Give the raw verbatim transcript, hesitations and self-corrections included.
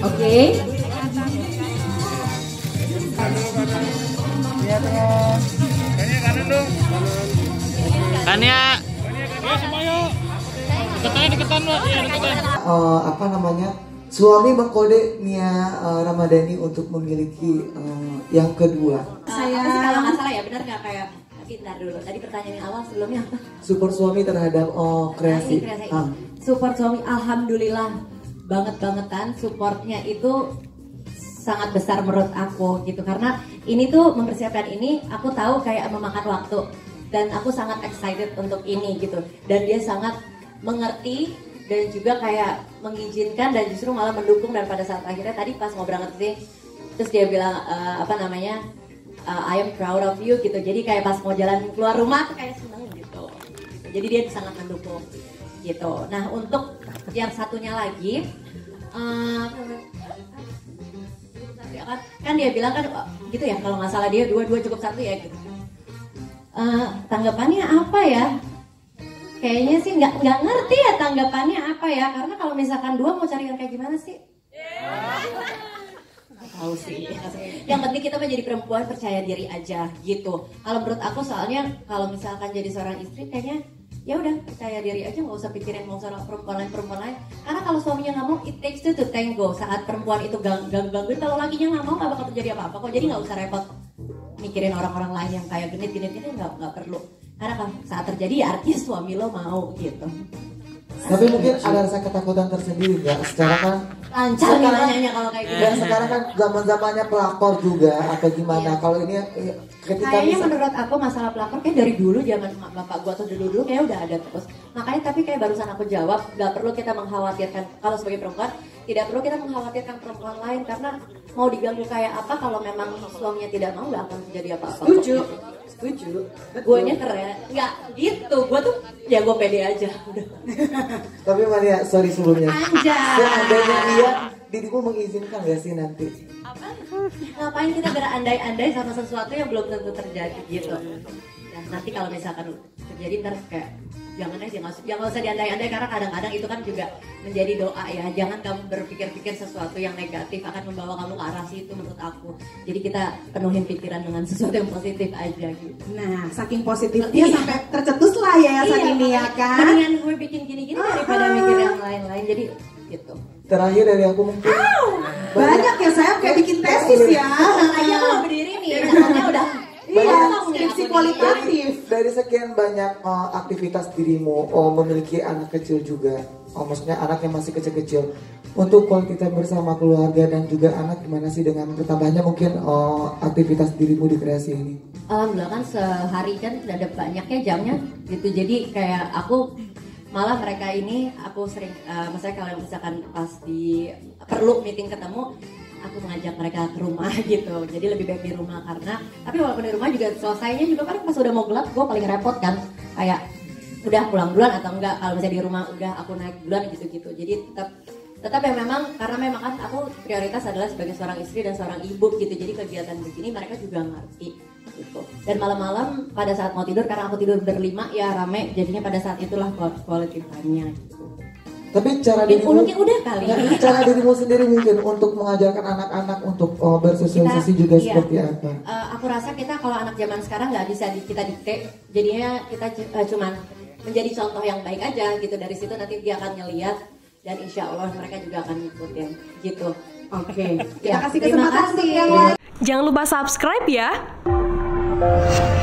Oke. Tania. Ya semuanya. Deketan deketan loh, ya deketan. Uh, apa namanya? Suami mengkode Nia uh, Ramadhani untuk memiliki uh, yang kedua. Saya sih kalau nggak salah ya, benar nggak kayak tapi ntar dulu. Tadi pertanyaan yang awal sebelumnya apa? Support suami terhadap oh, kreasi. Nah, kreasi. Ah. Support suami, alhamdulillah banget bangetan. Supportnya itu sangat besar menurut aku gitu, karena ini tuh mempersiapkan ini aku tahu kayak memakan waktu dan aku sangat excited untuk ini gitu, dan dia sangat mengerti dan juga kayak mengizinkan dan justru malah mendukung. Dan pada saat akhirnya tadi pas mau berangkat sih, terus dia bilang uh, apa namanya uh, I am proud of you gitu, jadi kayak pas mau jalan keluar rumah tuh kayak seneng gitu, jadi dia sangat mendukung gitu. Nah untuk yang satunya lagi uh, kan, kan dia bilang kan gitu ya, kalau nggak salah dia dua-dua cukup satu ya gitu. Uh, tanggapannya apa ya? Kayaknya sih nggak nggak ngerti ya tanggapannya apa ya, karena kalau misalkan dua mau cari yang kayak gimana sih? Nggak tahu sih. Yang penting kita menjadi perempuan percaya diri aja gitu. Kalau menurut aku soalnya kalau misalkan jadi seorang istri kayaknya ya udah percaya diri aja, nggak usah pikirin mau seorang perempuan lain perempuan lain. Karena kalau suaminya nggak mau, it takes two to tango. Saat perempuan itu gang gang gangguin, kalau lakinya nggak mau nggak bakal terjadi apa-apa kok. Jadi nggak usah repot mikirin orang-orang lain yang kayak genit genit ini, nggak nggak perlu. Karena kan saat terjadi ya artinya suami lo mau gitu. Tapi mungkin ada rasa ketakutan tersendiri nggak? Secara kan lancar nih nanyanya kalau kayak gitu. Dan sekarang kan zaman-zamannya pelakor juga atau gimana? Iya. Kalau ini ya, ketika Kayaknya bisa, menurut aku masalah pelakor kayak dari dulu zaman emak bapak gua atau dulu dulu kayak udah ada terus. Makanya tapi kayak barusan aku jawab, nggak perlu kita mengkhawatirkan kalau sebagai perempuan, tidak perlu kita mengkhawatirkan perempuan lain karena mau diganggu kayak apa kalau memang suaminya tidak mau nggak akan terjadi apa-apa. Setuju. Setuju. Guanya keren. Nggak gitu. Gua tuh ya gua pede aja. Udah. Tapi Maria, sorry sebelumnya. Anjay. Seandainya dia, dirimu mengizinkan gak sih nanti? Apa? Ngapain kita berandai-andai sama sesuatu yang belum tentu terjadi gitu. Dan nanti kalau misalkan terjadi ntar kayak jangan aja nggak usah, jangan usah diandai-andai karena kadang-kadang itu kan juga menjadi doa ya. Jangan kamu berpikir-pikir sesuatu yang negatif akan membawa kamu ke arah situ menurut aku. Jadi kita penuhin pikiran dengan sesuatu yang positif aja gitu. Nah, saking positifnya sampai tercetus lah ya saat iya, ini ya kan. Mendingan gue bikin gini-gini daripada mikir yang lain-lain. Jadi gitu. Terakhir dari aku mungkin. Banyak ya, saya kayak bikin tesis ya. Aja kalau berdiri nih, namanya udah. Iya, skripsi kualitatif. Dari sekian banyak uh, aktivitas dirimu, oh, memiliki anak kecil juga, oh, maksudnya anak yang masih kecil-kecil. Untuk kualitas bersama keluarga dan juga anak, gimana sih dengan bertambahnya mungkin uh, aktivitas dirimu di kreasi ini? Alhamdulillah kan sehari kan udah ada banyaknya jamnya gitu. Jadi kayak aku malah mereka ini aku sering, uh, misalnya kalau misalkan pas di perlu meeting ketemu, aku mengajak mereka ke rumah gitu. Jadi lebih baik di rumah karena tapi walaupun di rumah juga selesainya juga kan pas udah mau gelap gue paling repot kan, kayak udah pulang duluan atau enggak, kalau misalnya di rumah udah aku naik duluan gitu-gitu. Jadi tetap tetap ya memang karena memang kan aku prioritas adalah sebagai seorang istri dan seorang ibu gitu. Jadi kegiatan begini mereka juga ngerti gitu. Dan malam-malam pada saat mau tidur, karena aku tidur berlima ya rame, jadinya pada saat itulah quality time-nya gitu. Tapi cara dirimu, udah kali. cara dirimu sendiri mungkin untuk mengajarkan anak-anak untuk oh, bersosialisasi juga iya. Seperti apa? Uh, aku rasa kita kalau anak zaman sekarang nggak bisa di, kita dikte, jadinya kita uh, cuman menjadi contoh yang baik aja gitu. Dari situ nanti dia akan ngeliat dan insya Allah mereka juga akan ngikutin gitu. Oke, okay. Ya, kita kasih kesempatan untuk yang lain. Jangan lupa subscribe ya.